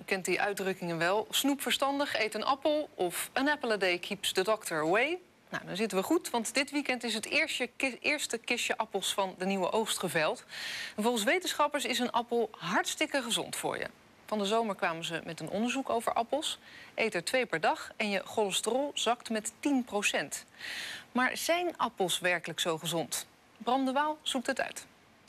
U kent die uitdrukkingen wel. Snoep verstandig, eet een appel of an apple a day keeps the doctor away. Nou, dan zitten we goed, want dit weekend is het eerste kistje appels van de nieuwe oogst geveld. En volgens wetenschappers is een appel hartstikke gezond voor je. Van de zomer kwamen ze met een onderzoek over appels. Eet er 2 per dag en je cholesterol zakt met 10%. Maar zijn appels werkelijk zo gezond? Bram de Waal zoekt het uit.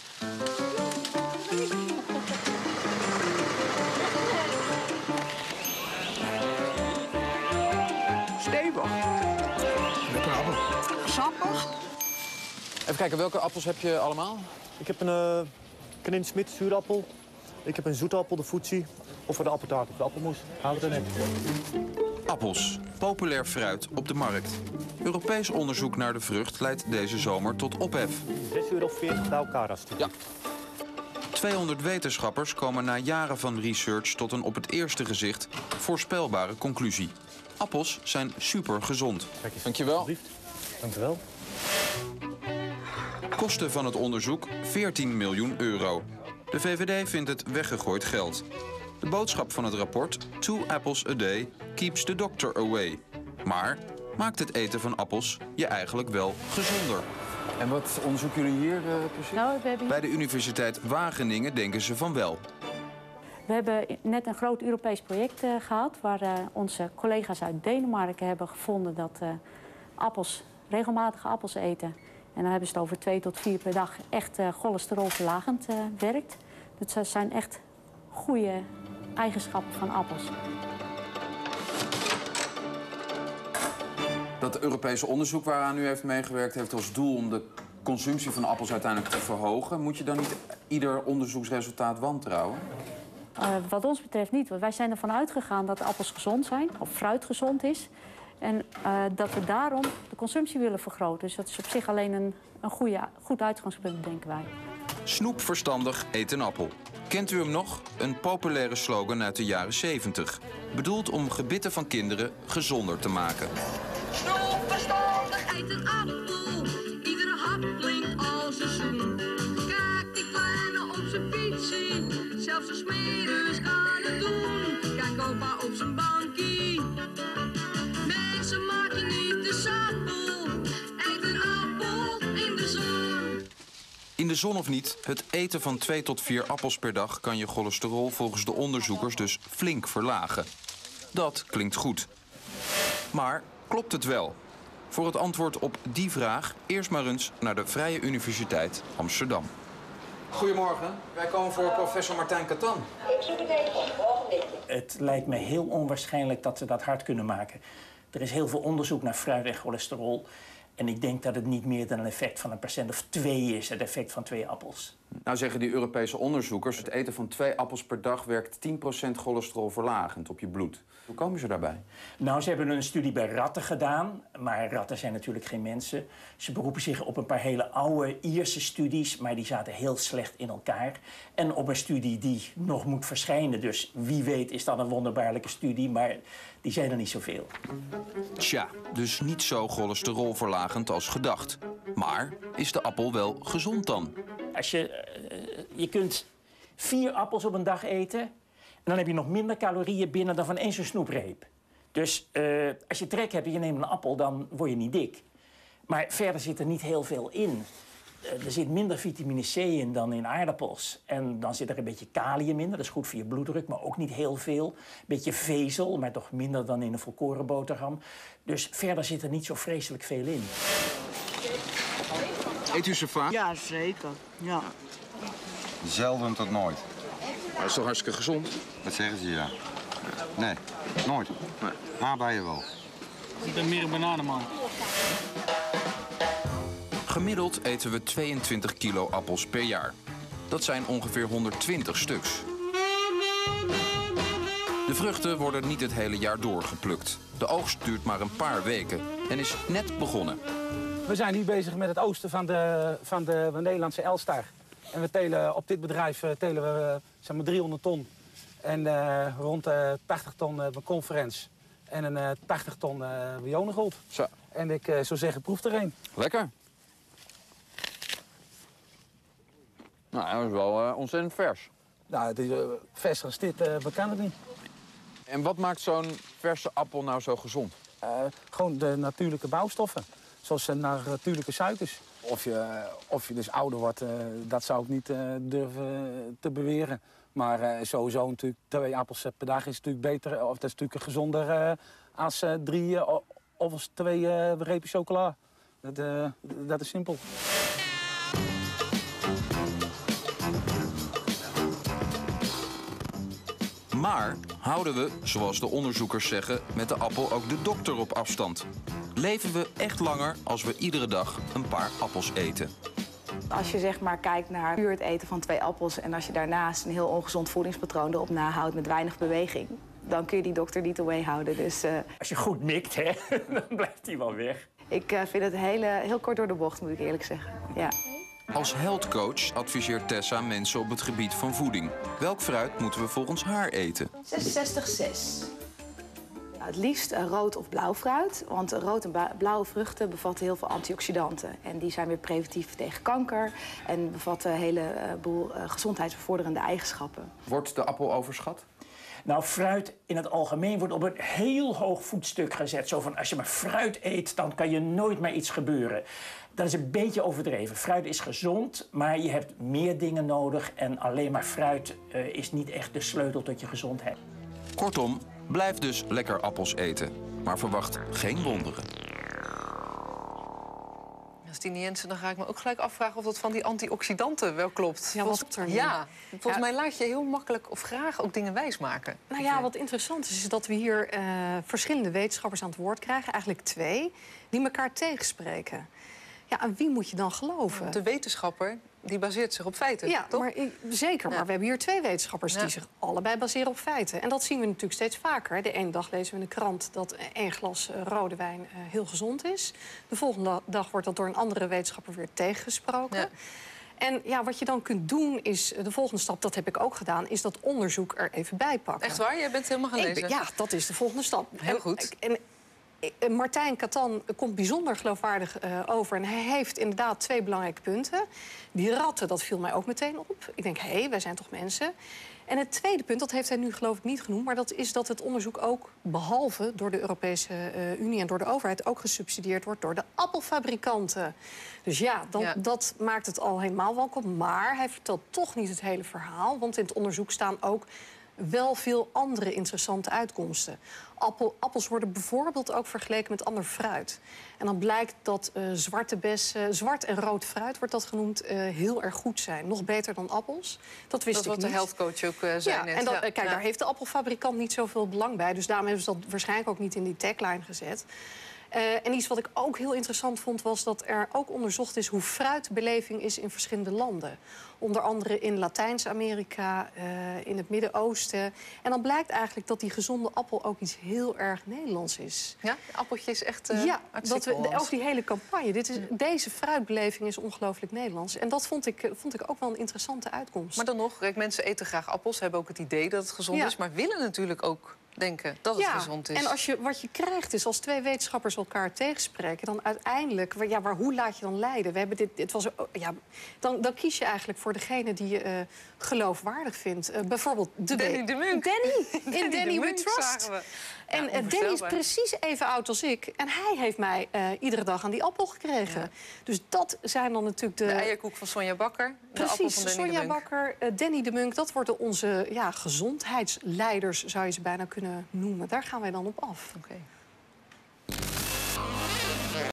Stevig. Lekker appel. Sappig. Even kijken, welke appels heb je allemaal? Ik heb een Kanin Smit zuurappel. Ik heb een zoetappel, de Fuji. Of voor de appeltaart of de appelmoes. Hou het er net. Appels, populair fruit op de markt. Europees onderzoek naar de vrucht leidt deze zomer tot ophef. €6,40 bij elkaar als het. Ja. 200 wetenschappers komen na jaren van research tot een op het eerste gezicht voorspelbare conclusie. Appels zijn super gezond. Kijk eens. Dankjewel. Dank u wel. Kosten van het onderzoek €14 miljoen. De VVD vindt het weggegooid geld. De boodschap van het rapport, 2 apples a day keeps the doctor away. Maar maakt het eten van appels je eigenlijk wel gezonder? En wat onderzoeken jullie hier precies? Nou, Bij de Universiteit Wageningen denken ze van wel. We hebben net een groot Europees project gehad... waar onze collega's uit Denemarken hebben gevonden dat regelmatig appels eten... en dan hebben ze het over 2 tot 4 per dag echt cholesterolverlagend werkt. Dat zijn echt goede eigenschappen van appels. Dat Europese onderzoek waaraan u heeft meegewerkt heeft als doel om de consumptie van appels uiteindelijk te verhogen. Moet je dan niet ieder onderzoeksresultaat wantrouwen? Wat ons betreft niet, want wij zijn ervan uitgegaan dat appels gezond zijn, of fruit gezond is. En dat we daarom de consumptie willen vergroten. Dus dat is op zich alleen een goed uitgangspunt, denken wij. Snoep verstandig, eet een appel. Kent u hem nog? Een populaire slogan uit de jaren 70. Bedoeld om gebitten van kinderen gezonder te maken. Snoep verstandig, eet een appel. Iedere hap klinkt als een zoen. Kijk die kleine op zijn fietsie. Zelfs de smeris kan het doen. Kijk opa op zijn bankie. Mensen maken niet de sappel. Eet een appel in de zon. In de zon of niet, het eten van 2 tot 4 appels per dag kan je cholesterol volgens de onderzoekers dus flink verlagen. Dat klinkt goed. Maar klopt het wel? Voor het antwoord op die vraag eerst maar eens naar de Vrije Universiteit Amsterdam. Goedemorgen, wij komen voor professor Martijn Katan. Het lijkt me heel onwaarschijnlijk dat ze dat hard kunnen maken. Er is heel veel onderzoek naar fruit en cholesterol. En ik denk dat het niet meer dan een effect van 1% of 2 is, het effect van 2 appels. Nou zeggen die Europese onderzoekers, het eten van 2 appels per dag werkt 10% cholesterolverlagend op je bloed. Hoe komen ze daarbij? Nou, ze hebben een studie bij ratten gedaan, maar ratten zijn natuurlijk geen mensen. Ze beroepen zich op een paar hele oude Ierse studies, maar die zaten heel slecht in elkaar. En op een studie die nog moet verschijnen, dus wie weet is dat een wonderbaarlijke studie, maar die zijn er niet zoveel. Tja, dus niet zo cholesterolverlagend als gedacht. Maar is de appel wel gezond dan? Als je kunt 4 appels op een dag eten en dan heb je nog minder calorieën binnen dan van 1 zo'n snoepreep. Dus als je trek hebt en je neemt een appel, dan word je niet dik. Maar verder zit er niet heel veel in. Er zit minder vitamine C in dan in aardappels. En dan zit er een beetje kalium in, dat is goed voor je bloeddruk, maar ook niet heel veel. Een beetje vezel, maar toch minder dan in een volkorenboterham. Dus verder zit er niet zo vreselijk veel in. Eet u ze vaak? Ja, zeker. Ja. Zelden tot nooit. Dat is toch hartstikke gezond? Dat zeggen ze ja. Nee, nooit. Nee. Maar bij je wel. Ik ben meer een bananenman. Gemiddeld eten we 22 kilo appels per jaar. Dat zijn ongeveer 120 stuks. De vruchten worden niet het hele jaar doorgeplukt. De oogst duurt maar een paar weken en is net begonnen. We zijn nu bezig met het oosten van de Nederlandse Elstar. En we telen, op dit bedrijf telen we zeg maar 300 ton. En rond 80 ton conference. En 80 ton Wionengold. Zo. En ik zou zeggen, proef er een. Lekker. Nou, dat is wel ontzettend vers. Nou, het is, verser als dit, we kan het niet. En wat maakt zo'n verse appel nou zo gezond? Gewoon de natuurlijke bouwstoffen. Zoals natuurlijke suikers. Of je dus ouder wordt, dat zou ik niet durven te beweren. Maar sowieso natuurlijk 2 appels per dag is natuurlijk beter, of dat is natuurlijk gezonder als 3 of als 2 repen chocola. Dat is simpel. Maar houden we, zoals de onderzoekers zeggen, met de appel ook de dokter op afstand? Leven we echt langer als we iedere dag een paar appels eten? Als je zeg maar kijkt naar puur het eten van 2 appels... en als je daarnaast een heel ongezond voedingspatroon erop nahoudt met weinig beweging... dan kun je die dokter niet away houden. Dus, Als je goed mikt, hè, dan blijft hij wel weg. Ik vind het heel kort door de bocht, moet ik eerlijk zeggen. Ja. Als healthcoach adviseert Tessa mensen op het gebied van voeding. Welk fruit moeten we volgens haar eten? 66,6. Het liefst rood of blauw fruit, want rood en blauwe vruchten bevatten heel veel antioxidanten. En die zijn weer preventief tegen kanker en bevatten een heleboel gezondheidsbevorderende eigenschappen. Wordt de appel overschat? Nou, fruit in het algemeen wordt op een heel hoog voetstuk gezet. Zo van, als je maar fruit eet, dan kan je nooit meer iets gebeuren. Dat is een beetje overdreven. Fruit is gezond, maar je hebt meer dingen nodig. En alleen maar fruit is niet echt de sleutel tot je gezondheid. Kortom, blijf dus lekker appels eten. Maar verwacht geen wonderen. Stine Jensen, dan ga ik me ook gelijk afvragen of dat van die antioxidanten wel klopt. Ja, wat er niet? Ja, volgens mij laat je heel makkelijk of graag ook dingen wijsmaken. Nou ja, wat interessant is dat we hier verschillende wetenschappers aan het woord krijgen. Eigenlijk 2, die elkaar tegenspreken. Ja, aan wie moet je dan geloven? De wetenschapper, die baseert zich op feiten, ja, toch? Maar, zeker, maar we hebben hier 2 wetenschappers die zich allebei baseren op feiten. En dat zien we natuurlijk steeds vaker. De ene dag lezen we in de krant dat 1 glas rode wijn heel gezond is. De volgende dag wordt dat door een andere wetenschapper weer tegengesproken. Ja. En ja, wat je dan kunt doen is, de volgende stap, dat heb ik ook gedaan, is dat onderzoek er even bij pakken. Echt waar? Jij bent helemaal gaan lezen? Ja, dat is de volgende stap. Heel goed. Martijn Catan komt bijzonder geloofwaardig over. En hij heeft inderdaad 2 belangrijke punten. Die ratten, dat viel mij ook meteen op. Ik denk, hé, wij zijn toch mensen. En het tweede punt, dat heeft hij nu geloof ik niet genoemd... maar dat is dat het onderzoek ook, behalve door de Europese Unie en door de overheid... ook gesubsidieerd wordt door de appelfabrikanten. Dus ja, dat maakt het al helemaal welkom. Maar hij vertelt toch niet het hele verhaal. Want in het onderzoek staan ook wel veel andere interessante uitkomsten. Appels worden bijvoorbeeld ook vergeleken met ander fruit. En dan blijkt dat zwarte bessen, zwart en rood fruit wordt dat genoemd, heel erg goed zijn. Nog beter dan appels. Dat wist ik niet. Dat is wat de healthcoach ook zei net. En kijk, daar heeft de appelfabrikant niet zoveel belang bij. Dus daarom hebben ze dat waarschijnlijk ook niet in die tagline gezet. En iets wat ik ook heel interessant vond, was dat er ook onderzocht is hoe fruitbeleving is in verschillende landen. Onder andere in Latijns-Amerika, in het Midden-Oosten. En dan blijkt eigenlijk dat die gezonde appel ook iets heel erg Nederlands is. Ja, appeltje is echt ja, ook die hele campagne. Deze fruitbeleving is ongelooflijk Nederlands. En dat vond ik ook wel een interessante uitkomst. Maar dan nog, kijk, mensen eten graag appels, hebben ook het idee dat het gezond is, maar willen natuurlijk ook denken dat het gezond is. En wat je krijgt is, als 2 wetenschappers elkaar tegenspreken, dan uiteindelijk, hoe laat je dan leiden? We hebben dan kies je eigenlijk voor degene die je geloofwaardig vindt. Bijvoorbeeld Danny de Munk. Danny We Trust. En Danny is precies even oud als ik. En hij heeft mij iedere dag aan die appel gekregen. Ja. Dus dat zijn dan natuurlijk de eierkoek van Sonja Bakker. Precies, Sonja Bakker, Danny de Munk. Dat worden onze gezondheidsleiders, zou je ze bijna kunnen noemen. Daar gaan wij dan op af. Okay.